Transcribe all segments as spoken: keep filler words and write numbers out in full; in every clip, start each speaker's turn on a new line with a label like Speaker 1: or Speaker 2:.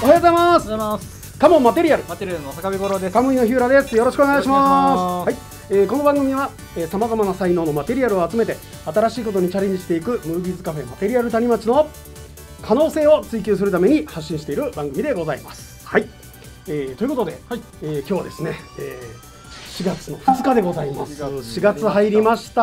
Speaker 1: おはようございます。
Speaker 2: おはようございます。
Speaker 1: カモンマテリアル。
Speaker 2: マテリアルの坂部五郎です。
Speaker 1: カムイの日浦です。よろしくお願いします。はい、
Speaker 2: よろしくお願いします。
Speaker 1: えー、この番組はさまざまな才能のマテリアルを集めて新しいことにチャレンジしていくムービーズカフェマテリアル谷町の可能性を追求するために発信している番組でございます。はい、えー、ということで、はい、えー、今日はですね、えー、しがつのふつかでございます。しがつ入りました。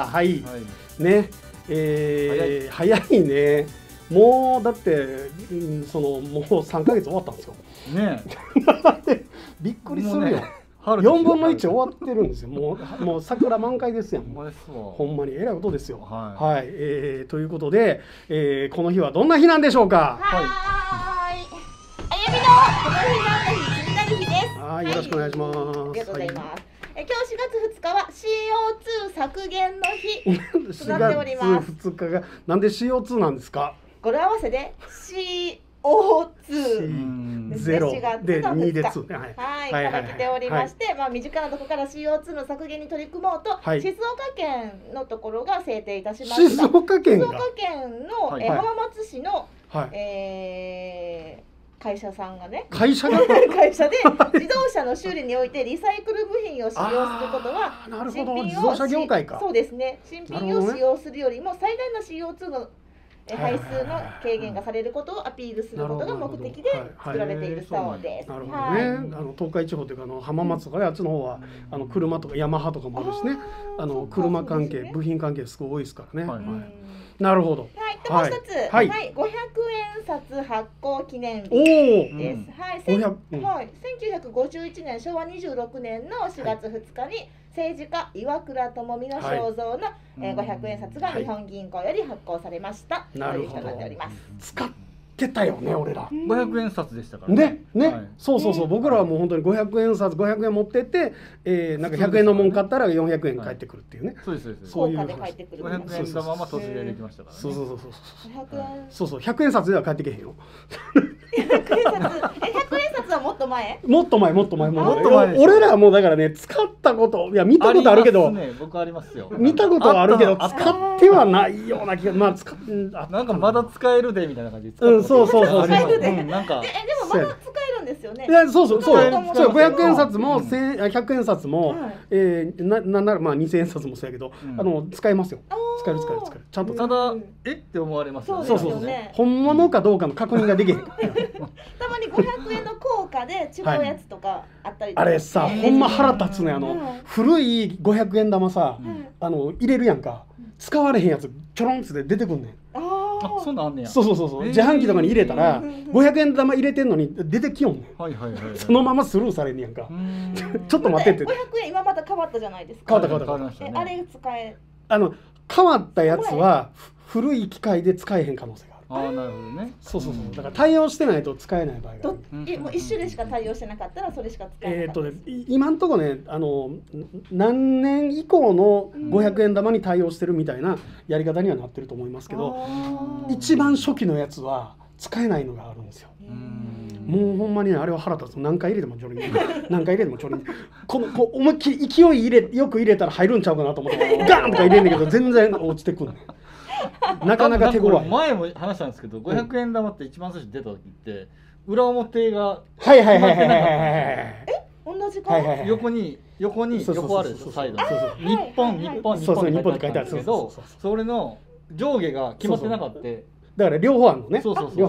Speaker 1: はい、はい、ね、えー、早い、早いね。もうだって、うん、そのもうさんかげつ終わったんですよ。ねえびっくりするよ。ね、よんぶんのいち終わってるんですよ。もうもう桜満開ですやん。ほんまにえらいことですよ。はい、はい、えー、ということで、えー、この日はどんな日なんでしょうか。
Speaker 3: はい。あゆみのこの日なんだ日、気になる日です。
Speaker 1: はい、よろしくお願いします。
Speaker 3: ありがとうございます。はい、え今日しがつふつかは シーオーツー 削減の日となっております。
Speaker 1: しがつふつかがなんで シーオーツー なんですか。
Speaker 3: 語呂合わせで シーオーツー
Speaker 1: ゼロでにでつね。
Speaker 3: はい、から来ておりまして、まあ身近なところから シーオーツー の削減に取り組もうと、静岡県のところが制定いたしました。
Speaker 1: 静岡県
Speaker 3: 静岡県のえ浜松市のえ会社さんがね、
Speaker 1: 会社が
Speaker 3: 会社で自動車の修理においてリサイクル部品を使用することは
Speaker 1: 新品を自動車業界か。
Speaker 3: そうですね。新品を使用するよりも最大の シーオーツー の排出の軽減がされることをアピールすることが目的で作られているそうです。
Speaker 1: なるほどね。あの東海地方というかあの浜松とかね、あっちの方はあの車とかヤマハとかもあるしね。あの車関係、部品関係すごい多いですからね。なるほど。
Speaker 3: はい。でもう一つ、はい、ごひゃくえんさつ発行記念日です。はい。はい。せんきゅうひゃくごじゅういちねんしょうわにじゅうろくねんのしがつふつかに政治家岩倉具視の肖像のごひゃくえんさつが日本銀行より発行されました。
Speaker 1: なるほど。
Speaker 3: ということになっております。
Speaker 1: 使ってたよね、俺ら。
Speaker 2: ごひゃくえんさつでしたから
Speaker 1: ね。ね、そうそうそう、僕らはもう本当にごひゃくえんさつごひゃくえん持ってって、えなんかひゃくえんのもん買ったらよんひゃくえん返ってくるっていうね。
Speaker 2: そうですそうです。
Speaker 3: そういう効果で返ってくる。
Speaker 2: ごひゃくえん玉は突入できましたからね。
Speaker 1: そうそうそうそう。そうそう、ひゃくえんさつでは返ってけへんよ。
Speaker 3: ひゃくえんさつ、えひゃくえんさつはもっと前？
Speaker 1: もっと前もっと前もっと前。俺らはもうだからね、使ったこといや見たことあるけど、
Speaker 2: 僕ありますよ。
Speaker 1: 見たことはあるけど使ってはないような気が、まあ使
Speaker 2: なんかまだ使えるでみたいな感じで
Speaker 1: 使って。うん、そうそうそう。
Speaker 3: なんかえでもまだ使えるんですよね。
Speaker 1: いやそうそうそうそう、ごひゃくえんさつもひゃくえんさつもえななんならまあにせんえんさつもそうやけど、あの使えますよ。使える使える使える。ちゃんと。
Speaker 2: ただえって思われますよね。
Speaker 1: そうそうそう。本物かどうかの確認ができへん。
Speaker 3: たまにごひゃくえんの硬貨で違うやつとかあったり。
Speaker 1: あれさ、ほんま腹立つね。あの古いごひゃくえん玉さ、あの入れるやんか。使われへんやつちょろんって出てくんねん。
Speaker 2: あ、そんなんあんねや。
Speaker 1: そうそうそうそう。自販機とかに入れたらごひゃくえん玉入れてんのに出てきよんねん。はいはいはい。そのままスルーされんねやんか。ちょっと待ってって。
Speaker 3: ごひゃくえん今また変わったじゃないですか。
Speaker 1: 変わった変わった変わった。
Speaker 3: あれ使え。
Speaker 1: あの変わったやつは古い機械で使えへん可能性がある。
Speaker 2: ああ、なるほどね。
Speaker 1: そうそうそう。だから対応してないと使えない場合がある。
Speaker 3: え、もう一種類しか対応してなかったらそれしか使えない。えっとね、
Speaker 1: 今んとこね、あの何年以降のごひゃくえん玉に対応してるみたいなやり方にはなってると思いますけど、一番初期のやつは使えないのがあるんですよ。もうほんまにね、あれは腹立つ。何回入れてもちょろい。何回入れてもちょろい。このこう思いっきり勢い入れよく入れたら入るんちゃうかなと思ってガーンとか入れんねんけど全然落ちてくるね。なかなか手強い。
Speaker 2: 前も話したんですけど、ごひゃくえん玉って一番最初出た時って裏表が
Speaker 1: はいはいはいはいはいはい。
Speaker 3: え、同じか。
Speaker 2: 横に横に横あるでしょ、サイドに。日本日本日本って書いてあるんですけど、それの上下が決まってなかった。
Speaker 1: だから両方あるのね。
Speaker 2: そうそうそう。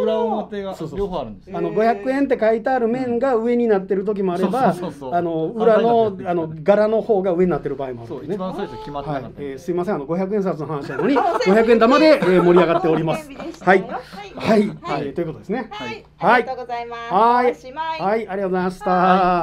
Speaker 2: 裏表が両方あるんです。
Speaker 1: あのごひゃくえんって書いてある面が上になってる時もあれば、あの裏のあの柄の方が上になってる場合もあるんですね。
Speaker 2: 一番最初決まってなかった。
Speaker 1: えすいません、あのごひゃくえんさつの話なのにごひゃくえん玉で盛り上がっております。はいはいということですね。
Speaker 3: はいありがとうございます。
Speaker 1: はいはいありがとうございました。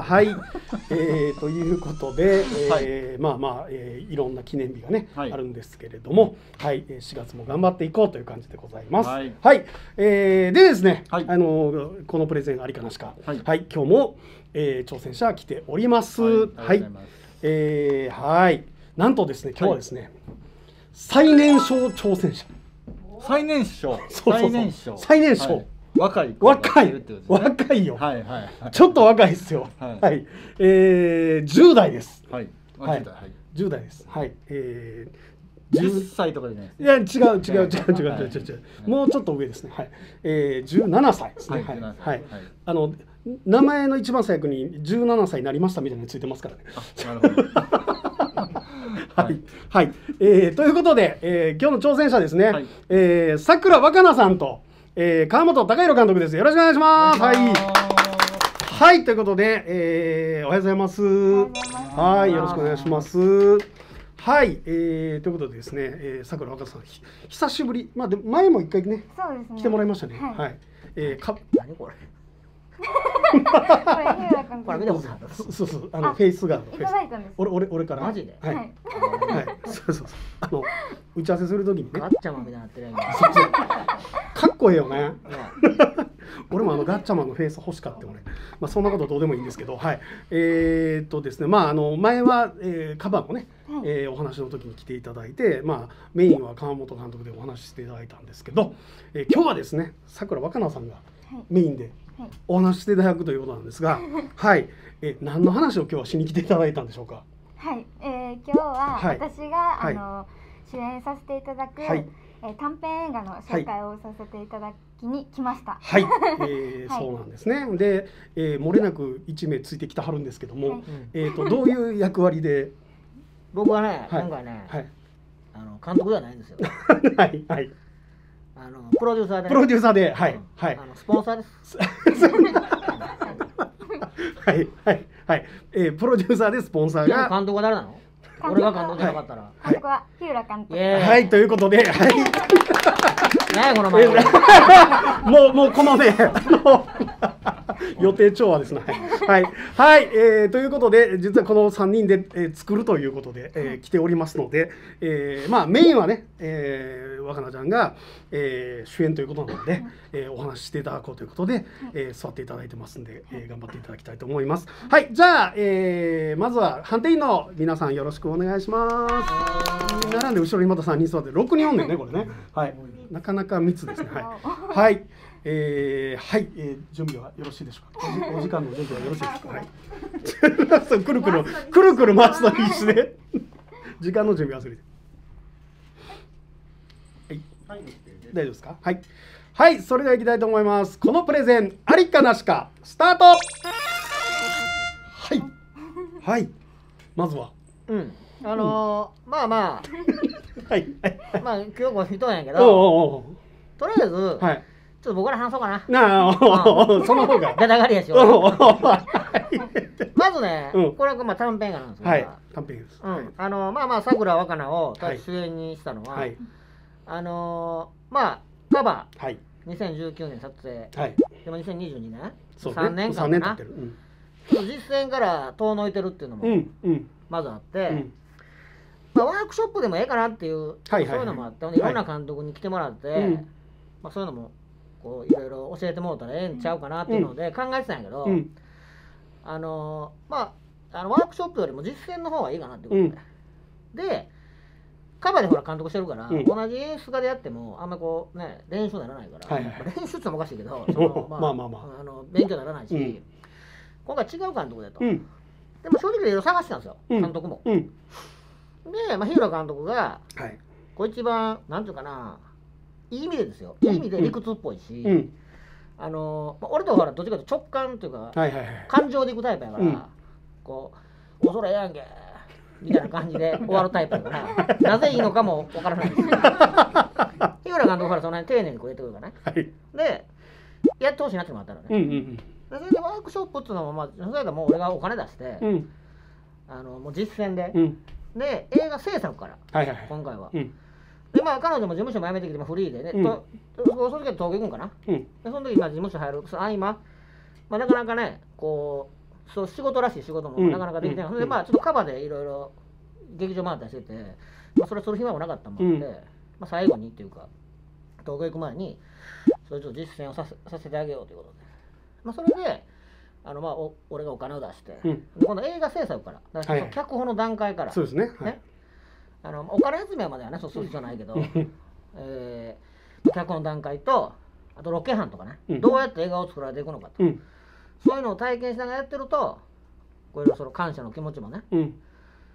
Speaker 1: はいえということでまあまあいろんな記念日がねあるんですけれども、はいしがつも頑張っていこうという感じでございます。はい、はい、えー、でですね、はい、あのこのプレゼンありかなしか、はい、はい、今日も、えー、挑戦者来ております。はい、はい、えー、はい、なんとですね、今日はですね、はい、最年少挑戦者。
Speaker 2: 最年少。
Speaker 1: 最年少。最年少。
Speaker 2: 若い。
Speaker 1: 若い。若いよ。はいはい。ちょっと若いですよ。はい。ええ、じゅうだいです。はい。はい。じゅうだいです。はい。ええ。
Speaker 2: じゅっさいとかじゃないです
Speaker 1: いや違う違う違う違う違う違う違うもうちょっと上ですね。はい。えー、じゅうななさいですね。はいはい。あの名前の一番最後にじゅうななさいになりましたみたいなのついてますからね。
Speaker 2: なるほど。
Speaker 1: はいはい。えー、ということで、えー、今日の挑戦者ですね。はい、えー、さくら若菜さんと、えー、川本貴弘監督です。よろしくお願いします。はい。はい、ということで、えー、おはようございます。はい、よろしくお願いします。はい、えー、ということでですね、えー、さくら若菜さん、久しぶり、まあ、で前も一回ね、
Speaker 4: そうですね、
Speaker 1: 来てもらいましたね。はい。はい、えー、か、
Speaker 2: 何これ。
Speaker 4: これ見たことある。
Speaker 1: そうそう、あのフェイスガード。
Speaker 4: いただいたんです。
Speaker 1: 俺俺俺から。
Speaker 2: マジで。
Speaker 1: はい。はい。そうそうそう。あの打ち合わせするときにね。
Speaker 2: ガッチャマンみたいになってるやん。
Speaker 1: かっこええよね。俺もあのガッチャマンのフェイス欲しかった俺。まあそんなことどうでもいいんですけど、はい。えー、っとですね、まああの前は、えー、カバーもね、えー、お話の時に来ていただいて、まあメインは川本監督でお話ししていただいたんですけど、えー、今日はですね、さくら若菜さんがメインでお話ししていただくということなんですが、はい。えー、何の話を今日はしに来ていただいたんでしょうか。
Speaker 4: はい。えー、今日は私が、はい、あの主演させていただく、はい、えー、短編映画の紹介をさせていただきに来ました。
Speaker 1: はい。えーはい、そうなんですね。で、えー、漏れなく一名ついてきてはるんですけども、はい、えっとどういう役割で？
Speaker 2: 僕はね、はい、今回ね、はい、あの監督ではないんですよ。
Speaker 1: はいはい。
Speaker 2: あのプロデューサーで、ね、
Speaker 1: プロデューサーで、はい、うん、はい。
Speaker 2: あのスポンサーです。
Speaker 1: はいはいはい。えー、プロデューサーでスポンサーが。
Speaker 2: 監督は誰なの？俺が監督じゃなかったら。
Speaker 4: 監督は日浦監督。
Speaker 1: はい、ということで、はい。
Speaker 2: 何やこの前。
Speaker 1: もうもうこのね、予定調和ですね。はいはい、えー、ということで実はこのさんにんで、えー、作るということで、えー、来ておりますので、えー、まあメインはね、えー、若菜ちゃんが、えー、主演ということなので、えー、お話ししていただこうということで、えー、座っていただいてますんで、えー、頑張っていただきたいと思います。はい、じゃあ、えー、まずは判定員の皆さんよろしくお願いします。並んで後ろにまたさんにん座ってろくにんおんねんねこれね。はい、なかなか密ですね。はいはい。えー、はい、えー、準備はよろしいでしょうか。お時間の準備はよろしいですか。はい。そうくるくるくるくる回すの必死で時間の準備忘れて。はい。大丈夫ですか。はい。はい、それではいきたいと思います。このプレゼンありかなしかスタート。はいはい。まずは。
Speaker 2: うん。あのー、まあま
Speaker 1: あ。はい。
Speaker 2: まあ今日も人なんやけど。
Speaker 1: おうおう
Speaker 2: とりあえず。はい。ちょっと僕ら話そうかな。
Speaker 1: なあ、その方が。
Speaker 2: だだがりやしよ。まずね、これはまあ短編映画なんですけど。
Speaker 1: 短編です。
Speaker 2: うん、あのまあまあさくら若菜を主演にしたのは、あのまあカバーにせんじゅうきゅうねん撮影、でもにせんにじゅうにねん、さんねんかんかな。実践から遠のいてるっていうのもまずあって、まあワークショップでもええかなっていうそういうのもあって、いろんな監督に来てもらって、まあそういうのもこういろいろ教えてもらったらええんちゃうかなっていうので考えてたんやけど、うん、あのまああのワークショップよりも実践の方がいいかなってことで、うん、でカバーでほら監督してるから、うん、同じ演出家でやってもあんまこうね練習にならないから、はいはい、練習ってもおかしいけどその、まあ、まあまあまああの勉強にならないし、うん、今回違う監督だと、うん、でも正直いろいろ探してたんですよ、うん、監督も、で、まあ、日浦監督が、はい、こう一番なんていうかないい意味でですよ。いい意味で理屈っぽいし、うん、あの俺とほらどっちかというと直感というか、はいはいはい、感情でいくタイプやから、うん、こう恐れやんけみたいな感じで終わるタイプやからなぜいいのかもわからないんですよ。日浦監督からその辺丁寧にこう言ってくるからね。はい、でやってほしいなってのもあったのね。うんうんうん、でそれでワークショップっていうのもまあそれでもう俺がお金出して、うん、あのもう実践で、うん、で映画制作から、はいはいはい、今回は。うんでまあ彼女も事務所も辞めてきてフリーでね、うん、とその時は東京行くんかな、うん、でその時まあ事務所入る合間、まあ、なかなかねこうそう仕事らしい仕事もなかなかできてない、うん、でまあちょっとカバーでいろいろ劇場回ったりしてて、まあ、それする暇もなかったもんで、うんまあ、最後にっていうか東京行く前にそれちょっと実践をさせさせてあげようということで、まあ、それであのまあお俺がお金を出して、うん、で今度映画制作からだから脚本の段階から、はい、そうですね、はいねあのお金集めまではねそうする必要ないけど、えー、脚本段階とあとロケ班とかね、うん、どうやって映画を作られていくのかと、うん、そういうのを体験しながらやってるとこういうその感謝の気持ちもね、うん、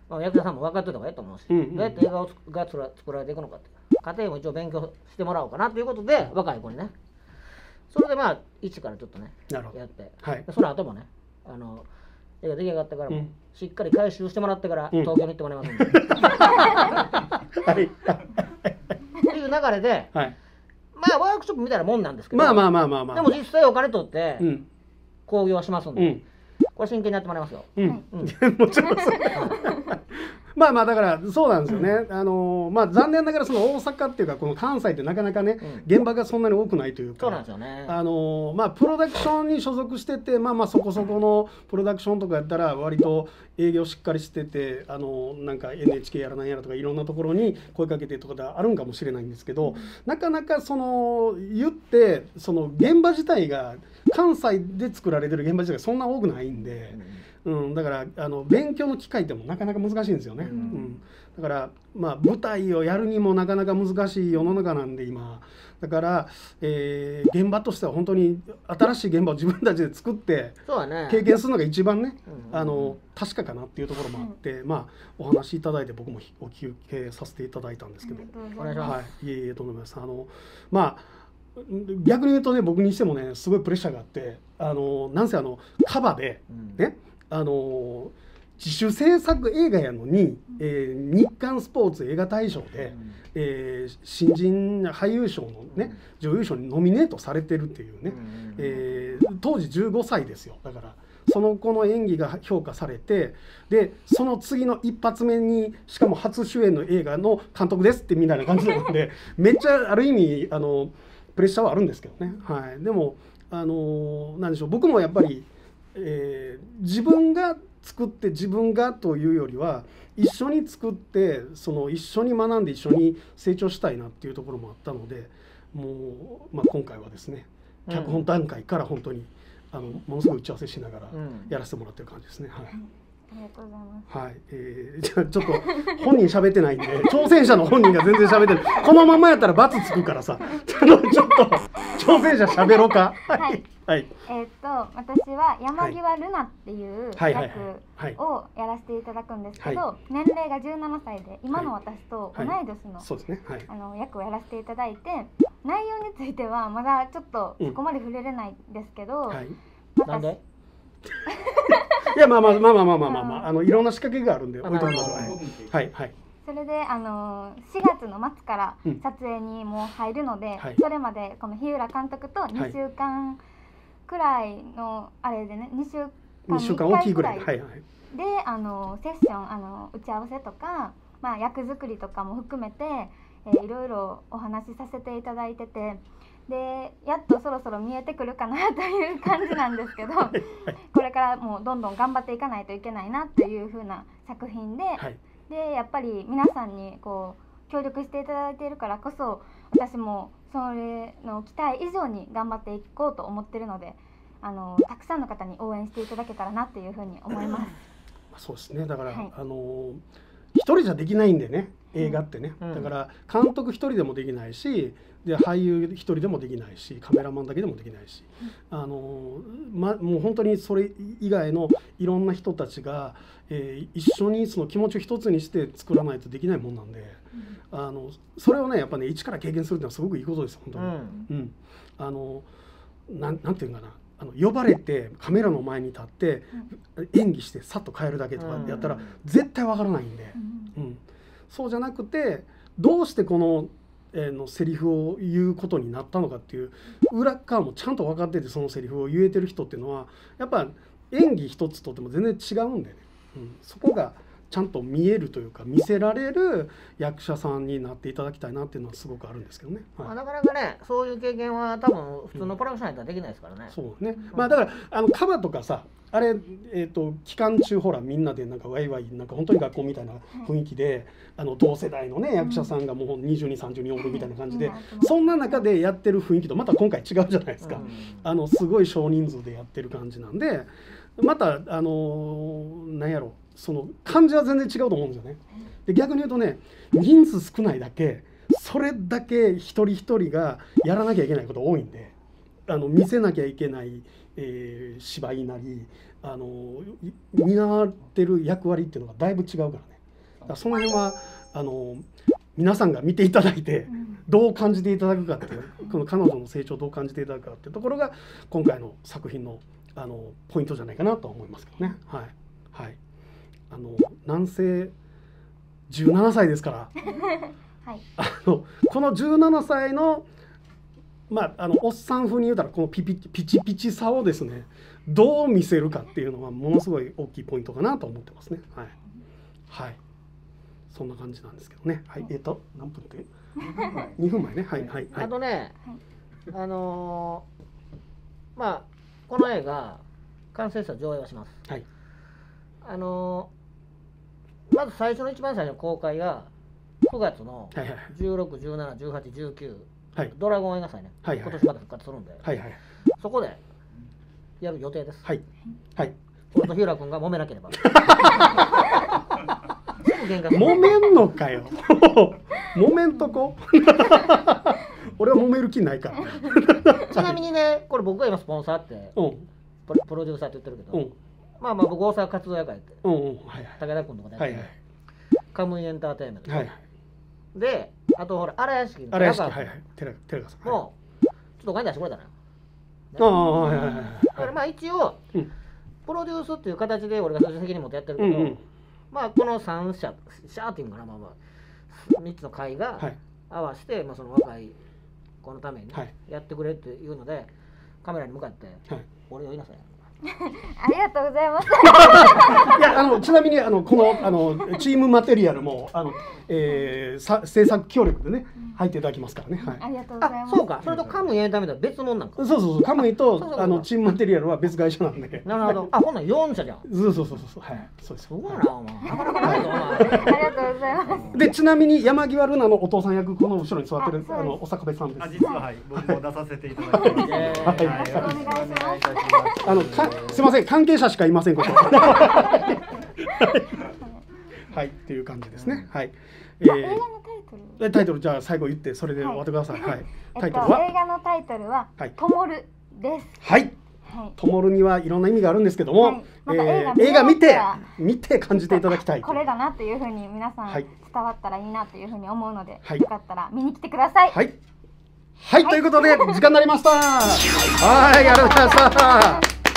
Speaker 2: まあ、役者さんも分かってた方がいいと思うし、うんうん、どうやって映画をが作られていくのかって家庭も一応勉強してもらおうかなということで若い子にねそれでまあ一からちょっとねやって、はい、その後もねあの映画出来上がってからも、うん、しっかり回収してもらってから東京に行ってもらいますんで、うん、はいっていう流れで、はい、まあワークショップみたいなもんなんですけど、まあまあまあまあまあ、でも実際お金取って興行しますんで、うん、これ真剣にやってもらいますよ。うん、うん、もちろんそう。
Speaker 1: まあまあだからそうなんですよね。あのまあ残念ながらその大阪っていうかこの関西ってなかなかね、うん、現場がそんなに多くないというか、
Speaker 2: そうなんですよね。
Speaker 1: あのまあプロダクションに所属しててまあまあそこそこのプロダクションとかやったら割と営業しっかりしててあのなんか エヌエイチケー やらなんやらとかいろんなところに声かけてとかであるんかもしれないんですけど、うん、なかなかその言ってその現場自体が関西で作られてる現場自体がそんな多くないんで。うんうん、だからあの勉強の機会ってもなかなか難しいんですよね、うんうん、だからまあ舞台をやるにもなかなか難しい世の中なんで今だから、えー、現場としては本当に新しい現場を自分たちで作って経験するのが一番ね、うん、あの確かかなっていうところもあって、うん、まあお話しいただいて僕もお休憩させていただいたんですけど、
Speaker 2: お願いします。
Speaker 1: はい、いえいえとんでもないです。あのまあ逆に言うとね僕にしてもねすごいプレッシャーがあってあのなんせあのカバでね、うん、あの自主制作映画やのに、えー、日韓スポーツ映画大賞で、うんえー、新人俳優賞のね女優賞にノミネートされてるっていうね、うんえー、当時じゅうごさいですよ。だからその子の演技が評価されてでその次の一発目にしかも初主演の映画の監督ですってみたいな感じなのでめっちゃある意味あのプレッシャーはあるんですけどね、はい、でもあの何でしょう僕もやっぱり、えー、自分が作って自分がというよりは一緒に作ってその一緒に学んで一緒に成長したいなっていうところもあったのでもう、まあ、今回はですね脚本段階から本当にあのものすごい打ち合わせしながらやらせてもらってる感じですね。はい、
Speaker 4: ありがとうございます。
Speaker 1: はい、えー、じゃあちょっと本人喋ってないんで挑戦者の本人が全然喋ってないこのままやったら罰つくからさちょっと挑戦者喋ろうか。
Speaker 4: はい、はい、えー、っと私は山際ルナっていう役をやらせていただくんですけど、はい、年齢がじゅうななさいで今の私と同い年の、そうですね、はい、あの役をやらせていただいて内容についてはまだちょっとそこまで触れれないんですけど、うんはい、
Speaker 2: なんで
Speaker 1: いやまあまあまあまあまあまあまあ、まあ、あのいろんな仕掛けがあるんで置いときましょう。はいはい。
Speaker 4: それであのしがつの末から撮影にもう入るので、うん、それまでこの日浦監督とにしゅうかんくらいのあれでねにしゅうかんにいっかいくらいであのセッションあの打ち合わせとか、まあ、役作りとかも含めて、えー、いろいろお話しさせていただいてて。でやっとそろそろ見えてくるかなという感じなんですけどこれからもうどんどん頑張っていかないといけないなという風な作品で、はい、でやっぱり皆さんにこう協力していただいているからこそ私もそれの期待以上に頑張っていこうと思ってるのであのたくさんの方に応援していただけたらなっていう風に思います。
Speaker 1: そうですねだから、はい、あの一人じゃできないんでね映画ってね、うん、だから監督一人でもできないしで俳優一人でもできないしカメラマンだけでもできないし、うん、あのま、もう本当にそれ以外のいろんな人たちが、えー、一緒にその気持ちを一つにして作らないとできないもんなんで、うん、あのそれをねやっぱね一から経験するってのはすごくいいことです本当に、うんうん、あのな ん, なんていうかなあの呼ばれてカメラの前に立って演技してさっと帰るだけとかやったら絶対わからないんで、うんうん、そうじゃなくてどうしてこののセリフを言うことになったのかっていう裏側もちゃんと分かっててそのセリフを言えてる人っていうのはやっぱ演技一つとっても全然違うんでね、うん、そこがちゃんと見えるというか見せられる役者さんになっていただきたいなっていうのはすごくあるんですけどね、
Speaker 2: はい、まあ、なかなかねそういう経験は多分普通のプロダクションやったらできないですからね、
Speaker 1: うん、そうね、うん、まあだからあのカバとかさあれ、えーと、期間中ほらみんなでなんかワイワイなんか本当に学校みたいな雰囲気で、あの同世代のね役者さんがもうにじゅうに、さんじゅうにんおるみたいな感じで、そんな中でやってる雰囲気とまた今回違うじゃないですか、うん、あのすごい少人数でやってる感じなんでまたあのなんやろその感じは全然違うと思うんですよね。で逆に言うとね人数少ないだけそれだけ一人一人がやらなきゃいけないこと多いんであの見せなきゃいけない、えー、芝居なりあの担ってる役割っていうのがだいぶ違うからね。 その辺はあの皆さんが見ていただいてどう感じていただくかっていうこの彼女の成長をどう感じていただくかっていうところが今回の作品のあのポイントじゃないかなと思いますけどね。はいはい。あの南西じゅうななさいですから、はい、あのこのじゅうななさいのまああのおっさん風に言うたらこのピピピチピチさをですねどう見せるかっていうのはものすごい大きいポイントかなと思ってますね。はいはい。そんな感じなんですけどね。はい。えっと何分って？にふんまえね。はいはいはい。
Speaker 2: あとね、あのー、まあこの映画完成したら上映はします。はい。あのー、まず最初の一番最初の公開がくがつのじゅうろく、じゅうなな、じゅうはち、じゅうきゅう、はい、ドラゴン映画祭ね。はいはい、今年また復活するんで、はいはい、そこでやる予定です。はいはい。俺と日浦君が揉めなければ。
Speaker 1: 揉めんのかよ。揉めんとこ。俺は揉める気ないから。
Speaker 2: ちなみにね、これ僕が今スポンサーって、うん、プロデューサーって言ってるけど、うん、まあまあ僕大阪活動屋会って、うんうんはいはい、武田君とかでやって、はいはい、カムイエンターテインメント、はいはい、で、あとほら荒屋敷の寺川君もちょっとお金出してくれたのよ。ああはいはいはい。だからまあ一応、うん、プロデュースっていう形で俺が責任持ってやってるけど、うんうん、まあこのさん社シャーっていうのかな、まあまあみっつの会が合わせて、はい、まあその若い子のためにやってくれっていうのでカメラに向かって、はい、俺を言いなさい。
Speaker 4: ありがとうございます。
Speaker 1: いやあのちなみにあのこのあのチームマテリアルもあの、えー、さ制作協力でね入っていただきますからね。はい、
Speaker 4: ありがとうございます。
Speaker 2: そうか、それとカムイエンターテインメントは別物なんか。
Speaker 1: そうそうそう、カムイとあのチームマテリアルは別会社なんで。
Speaker 2: なるほど。あ、ほんならよん社じゃん。
Speaker 1: そうそうそうそうはい、そうです。
Speaker 2: すごいなお前。なかなかないぞお前。
Speaker 4: ありがとうございます。
Speaker 1: でちなみに山際ルナのお父さん役この後ろに座ってるあのお坂部さんです。
Speaker 5: あ、実ははい僕も出させていただきます。はい、お願いし
Speaker 1: ます。あのかすみません関係者しかいませんここ。はいっていう感じですね。はい。
Speaker 4: 映画のタイトル。
Speaker 1: タイトルじゃあ最後言ってそれで終わってください。はい。
Speaker 4: タイトルは映画のタイトルはともるです。
Speaker 1: はい。ともるにはいろんな意味があるんですけども、映画見て見て感じていただきたい。
Speaker 4: これだなっていうふうに皆さん伝わったらいいなというふうに思うので、よかったら見に来てください。
Speaker 1: はい。はいということで時間になりました。はいありがとうございました。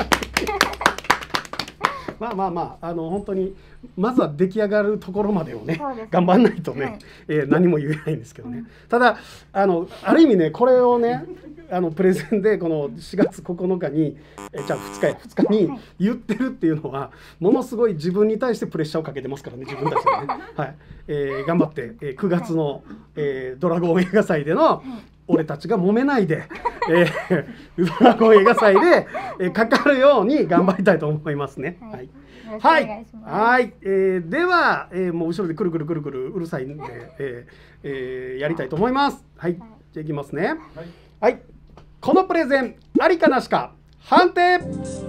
Speaker 1: まあまあまああの本当にまずは出来上がるところまでをね頑張んないとね、はいえー、何も言えないんですけどね、うん、ただあのある意味ねこれをねあのプレゼンでこのしがつここのかにえじゃあふつかやふつかに言ってるっていうのはものすごい自分に対してプレッシャーをかけてますからね自分たちがね、はいえー、頑張って、えー、くがつの、えー、ドラゴン映画祭での俺たちが揉めないで、えー、ドラゴン映画祭で、えー、かかるように頑張りたいと思いますね。はい、はい、はい、えー、では、えー、もう後ろでくるくるくるくるうるさいんで、えーえー、やりたいと思います。はい、じゃあいきますね。はい、はい、このプレゼンありかなしか判定。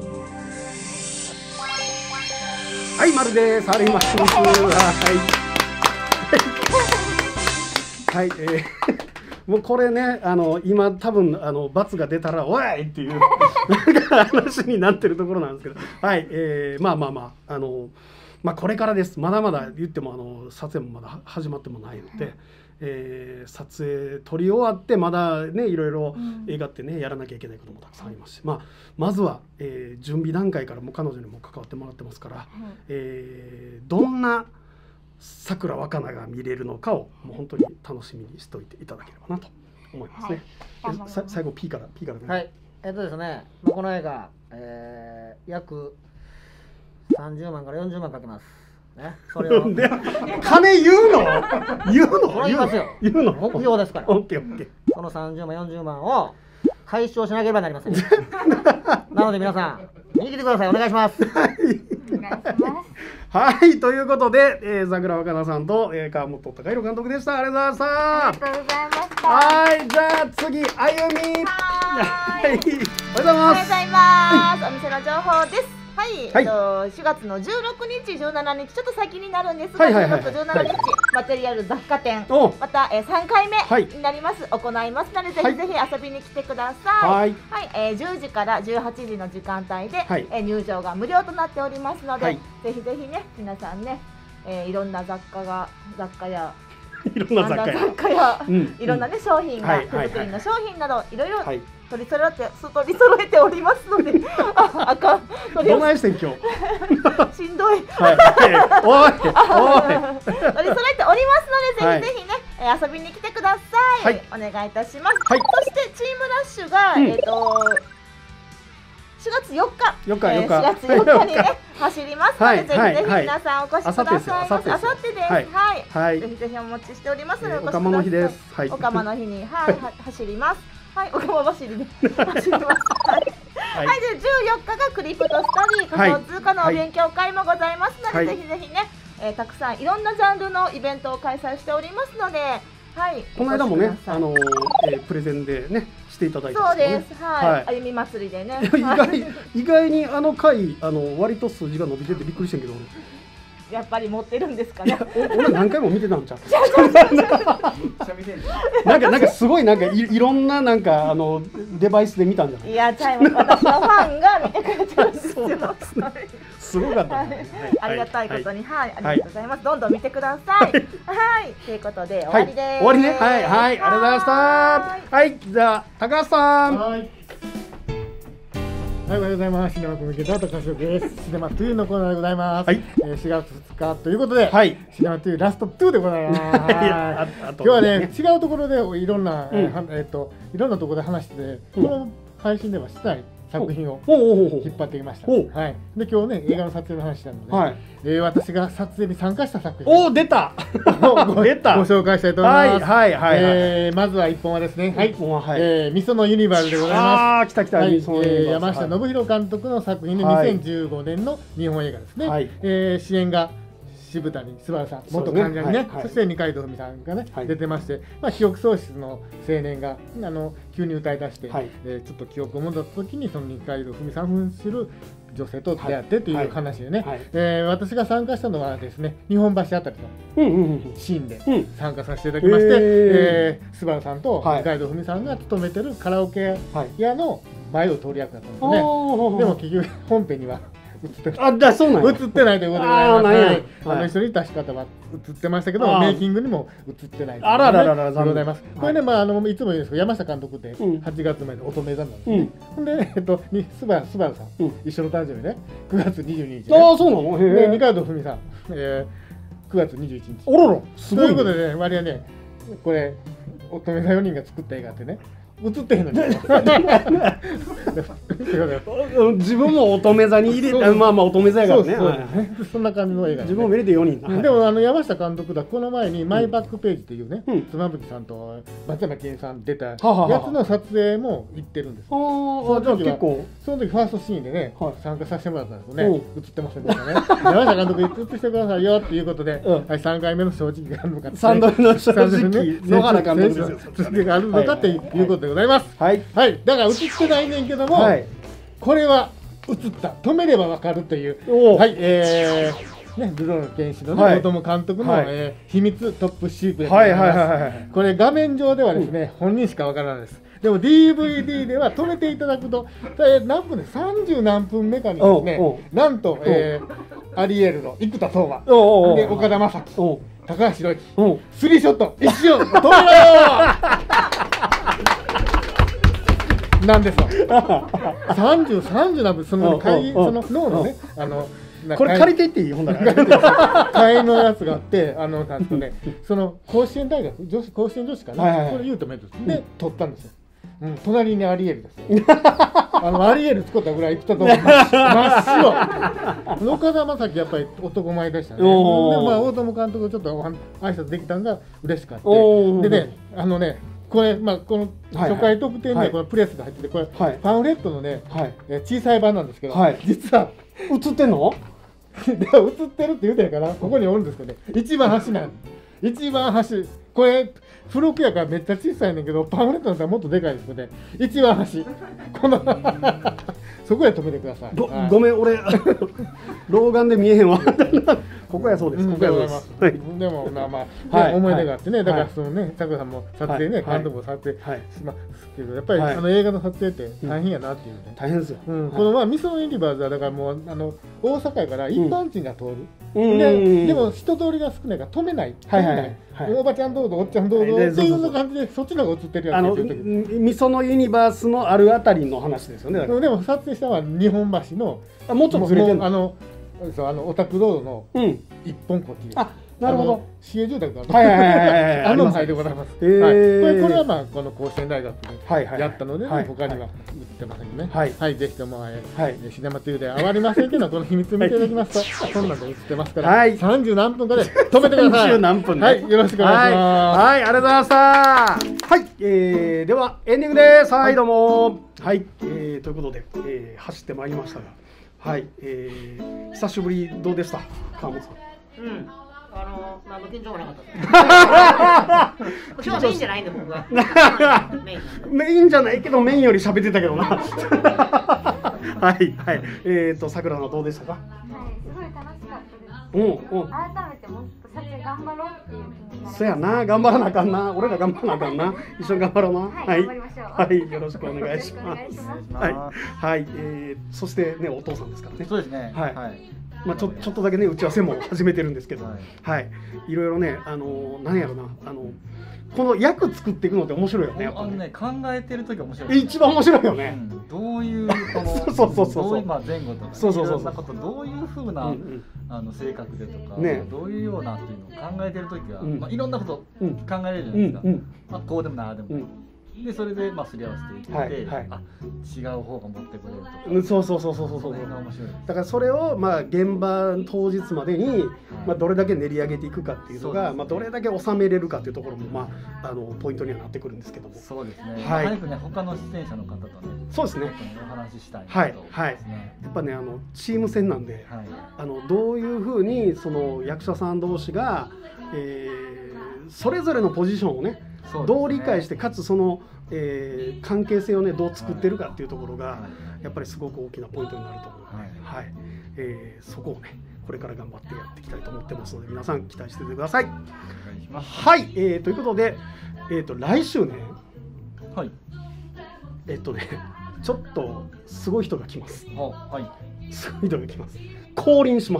Speaker 1: はい、丸です。あります。はい、はい、えーもうこれねあの今多分あの罰が出たらおいっていう話になってるところなんですけどはい、えー、まあまあまああのまあこれからですまだまだ言ってもあの撮影もまだ始まってもないので、えー、撮影撮り終わってまだねいろいろ映画ってねやらなきゃいけないこともたくさんありますし、まあ、まずは、えー、準備段階からも彼女にも関わってもらってますから、えー、どんな桜若菜が見れるのかをもう本当に楽しみにしておいていただければなと思いますね。はい、さ最後 P から P からね。
Speaker 2: はい。えっとですね、まあ、この映画、えー、約さんじゅうまんからよんじゅうまんかけます。ね。それを
Speaker 1: 金言うの？言うの？
Speaker 2: それ言いますよ。
Speaker 1: 言うの？
Speaker 2: 目標ですから。
Speaker 1: オッケーオッケー。
Speaker 2: そのさんじゅうまんよんじゅうまんを解消しなければなりません。なので皆さん見に来てください。お願いします。
Speaker 1: はい。お願いします。はいということで、えー、桜若菜さんと、えー、川本孝弘監督でした。ありがとうございました。
Speaker 4: ありがとうございました。
Speaker 1: はいじゃあ次あゆみ。
Speaker 3: はい。
Speaker 1: おはようございます。おはよう
Speaker 3: ございます。お店の情報です。はい、
Speaker 1: はい、
Speaker 3: えっとしがつのじゅうろくにちじゅうしちにちちょっと先になるんですが、しがつじゅうしちにちマテリアル雑貨店また、えー、さんかいめになります、はい、行いますので、ぜひぜひ遊びに来てください。はい、はい、えー、じゅうじからじゅうはちじの時間帯で、はい、えー、入場が無料となっておりますので、はい、ぜひぜひね皆さんね、 えー、いろんな雑貨が雑貨や
Speaker 1: いろんな雑貨や
Speaker 3: 雑貨や、うん、いろんなね商品が、手作りの商品などいろいろ取り揃えて取り揃えておりますので、あ、あかん。
Speaker 1: どないしてん今日。
Speaker 3: しんどい。
Speaker 1: はい。おいおい。
Speaker 3: 取り揃えておりますので、ぜひぜひね、え遊びに来てください。お願いいたします。そしてチームラッシュがえっとしがつよっか、
Speaker 1: よっかよっか、
Speaker 3: しがつよっかにね走りますので、ぜひぜひ皆さんお越しください。あさってです。はい。ぜひぜひお待ちしておりますので、お越しください。
Speaker 1: おかまの日です。
Speaker 3: はい。おかまの日にはい走ります。はい、おかま走りで走ります。はい。でじゅうよっかがクリプトスタディ仮想通貨のお勉強会もございますので、ぜひぜひね、えたくさんいろんなジャンルのイベントを開催しておりますので、はい。
Speaker 1: この間もね、あのプレゼンでねしていただいて。
Speaker 3: そうです。はい。あゆみ祭りでね。
Speaker 1: 意外意外にあの回あの割と数字が伸びててびっくりしてんけど。
Speaker 3: やっぱり持ってるんですかね。
Speaker 1: 俺何回も見てたんちゃう。なんかなんかすごいなんか い, いろんななんかあのデバイスで見たんじゃない。
Speaker 3: いや、ちゃいます。私のファンが見てくれてるんですよ。
Speaker 1: すごかった。
Speaker 3: ありがたいことに、はい、ありがとうございます。どんどん見てください。はい、ということで終わりです。
Speaker 1: 終わりね。はいはい、ありがとうございました。はい、じゃあ高橋さん。
Speaker 6: はい。はい、おはようございます。シネマコミュニケーター高橋です。シネマトゥーのコーナーでございます。はい、えー、しがつふつかということで、はい、シネマトゥーラストトゥーでございます。今日はね、違うところでいろんな、うん、えっといろんなところで話してて、この配信ではしてない作品を引っ張ってきました。はい。で今日ね、映画の撮影の話なので、はい、えー、私が撮影に参加した作品
Speaker 1: おお出た出た
Speaker 6: ご紹介したいと思います。
Speaker 1: はいはいはい。
Speaker 6: えー、まずはいっぽんはですね、はい、えー、みそのユニバルでございます。
Speaker 1: ああ来た来た。
Speaker 6: はい、えー、山下信弘監督の作品でにせんじゅうごねんの日本映画ですね。はい、えー、主演が渋谷昴さん、元患者にね、そして二階堂ふみさんがね出てまして、まあ記憶喪失の青年があの急に歌い出して、えちょっと記憶を戻った時にその二階堂ふみさん扮する女性と出会ってという話でね、え私が参加したのはですね、日本橋あたりのシーンで参加させていただきまして、昴さんと二階堂ふみさんが勤めてるカラオケ屋の前を通り役だったんですね。でも結局本編には映って
Speaker 1: あ、だそうなん。
Speaker 6: 映ってないということでございます。あの一緒にいた仕方は映ってましたけど、メイキングにも映ってない。
Speaker 1: あららららら
Speaker 6: ございます。これね、まああのいつも言うんですけど、山下監督ってはちがつまで乙女座なんですね。ほんでえっとスバスバルさん一緒の誕生日ね、くがつにじゅうににち。
Speaker 1: ああそうなの。
Speaker 6: で二階堂ふみさんくがつにじゅういちにち。
Speaker 1: おろろ。すごい。
Speaker 6: ということでね、割合ね、これ乙女座よにんが作った映画ってね。映ってへんのに
Speaker 1: 自分も乙女座に入れた、まあまあ乙女座やからね。
Speaker 6: そんな感じの映画
Speaker 1: 自分も見れてよにんだ。
Speaker 6: でもあの山下監督だ、この前にマイバックページっていうね、妻夫木さんと松山ケンさん出たやつの撮影も行ってるんです。
Speaker 1: ああ、じゃあ結構
Speaker 6: その時ファーストシーンでね参加させてもらったんですけどね、映ってませんでしたね。山下監督映ってしてくださいよっていうことで、はいさんかいめの正直があるのか、
Speaker 1: さんどめの正直野原監督ですよ。
Speaker 6: 続きがあるのかっていうことでございます。はい、はい、だから映ってないねんけども、はい、これは映った、止めればわかるという、はい、えー、ね、ルローの剣士のね、大友監督の、はい、えー、秘密トップシークレットでございます。これ画面上ではですね、うん、本人しかわからないです。でも ディーブイディー では止めていただくと、えー、何分でさんじゅう何分目かにですね、なんと、えー、アリエルの生田斗真で岡田将生、高橋宏樹、スリーショット一瞬止めろなんですよ。三十三十な分その会議その脳のね、あの
Speaker 1: これ借りていっていい、ほんなら
Speaker 6: 会のやつがあって、あのなんとね、その甲子園大学女子甲子園女子かな、これ言うとメントで取ったんですよ。うん、隣にアリエルですよ。あのアリエル作ったぐらい来たと思います。真っ白。岡田将生やっぱり男前でしたね。でもまあ大友監督ちょっと挨拶できたんが嬉しかった。でね、あのね。これ、まあ、この初回特典にこのプレスが入ってて、これパンフレットのね、小さい版なんですけど、実は
Speaker 1: 映ってんの？
Speaker 6: 映ってるって言うてんからここにおるんですけどね、一番端なん一番端、これ付録やからめっちゃ小さいねんけど、パンフレットだったらもっとでかいですよね。一番端、このそこで止めてください。
Speaker 1: ごめん、俺老眼で見えへんわ。 ここやそうです。ここやそうです。
Speaker 6: でもまあまあ思い出があってね、だからそのね、さくらさんも撮影ね、監督も撮影しますけど、やっぱりあの映画の撮影って大変やなっていうね。
Speaker 1: 大変ですよ。
Speaker 6: このまあミソのユニバースはだからもうあの大阪やから一般人が通る。でも人通りが少ないから止めない。止めない。おばちゃんどうぞおっちゃんどうぞっていうような感じでそっちの方が映ってるやつ。あの
Speaker 1: ミソのユニバースのあるあたりの話ですよね。
Speaker 6: でも撮影したのは日本橋の
Speaker 1: もうちょっとずれてる。
Speaker 6: あのそうあのオタクロードの一本こっちです。
Speaker 1: あ、なるほど。
Speaker 6: 市営住宅があの範囲でございます。これこれはまあこの甲子園大学でやったので他には売ってませんね。はい、ぜひともシネマトゥーで終わりませんけどこの秘密見ていただきますとそんなんで映ってますからさんじゅうなんぷんかで止めてください。
Speaker 1: さんじゅうなんぷん
Speaker 6: はい、よろしくお願いします。
Speaker 1: はい、ありがとうございました。はい、えではエンディングです。はい、どうも。はい、ということで走ってまいりましたが。はい、えー、久しぶりどうでした、川本さん。
Speaker 2: うん、あの、何の緊張もなかった。今日はメインじゃないんで、僕は。
Speaker 1: メイン。メインじゃないけど、メインより喋ってたけどな。はい、はい、えっと、さくらのどうでしたか。はい、
Speaker 4: すごい楽しかったです。
Speaker 1: うん、うん。
Speaker 4: 改めてもっと撮影頑張ろうっていう気になり。
Speaker 1: そやな、頑張らなあかんな、俺ら頑張らなあかんな、一緒に頑張ろうな。
Speaker 4: はい、頑張りましょう。
Speaker 1: はい、よろしくお願いします。はい、はい、えー、そしてね、お父さんですからね。
Speaker 5: そうですね。
Speaker 1: はい。まあ、ちょ、ちょっとだけね、打ち合わせも始めてるんですけど。はい。いろいろね、あの、なんやろな、あの。この役作っていくのって面白いよね。
Speaker 5: あのね、考えてる時面白い。
Speaker 1: 一番面白いよね。
Speaker 5: どういうこの
Speaker 1: そうそうそうそう。
Speaker 5: まあ前後とか、
Speaker 1: そうそうそう。
Speaker 5: なことどういう風なあの性格でとか、ね、どういうようなっていうのを考えてる時は、まあいろんなこと考えれるじゃないですか。まあこうでもなあでも。でそれでまあすり合わせていって、あ違う方が持ってくれるとか。
Speaker 1: そうそうそうそうそうそう。だからそれをまあ現場当日までにまあどれだけ練り上げていくかっていうのが、まあどれだけ収めれるかっていうところもまああのポイントにはなってくるんですけども。
Speaker 5: そうですね。早くね他の出演者の方とね。
Speaker 1: そうですね。
Speaker 5: お話ししたい。
Speaker 1: はいはい。やっぱねあのチーム戦なんで、あのどういうふうにその役者さん同士がそれぞれのポジションをね。どう理解してかつその、えー、関係性をねどう作ってるかっていうところがやっぱりすごく大きなポイントになると思うので、はいはいえー、そこをねこれから頑張ってやっていきたいと思ってますので皆さん期待しててください。はい、えー、ということで、えー、と来週ね、はい、えっとねちょっとすごい人が来ます。はい、すごい人が来ます。降臨します。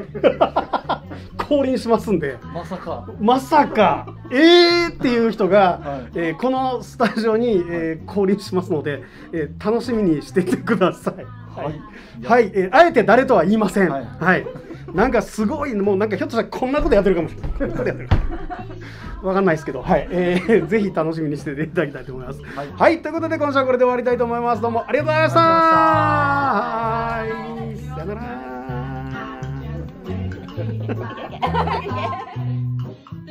Speaker 1: 降臨しますんで。
Speaker 5: まさか。
Speaker 1: まさか。えーっていう人が、はい、えー、このスタジオに、えー、降臨しますので、えー、楽しみにしていてください。はい。はい、えー、あえて誰とは言いません。はい。はい、なんかすごい、もうなんかひょっとしたらこんなことやってるかもしれない。こんなことやってるかも。わかんないですけど、はい、えー、ぜひ楽しみにしていただきたいと思います。はい、はい、ということで今週はこれで終わりたいと思います。どうもありがとうございました。はい、さよなら。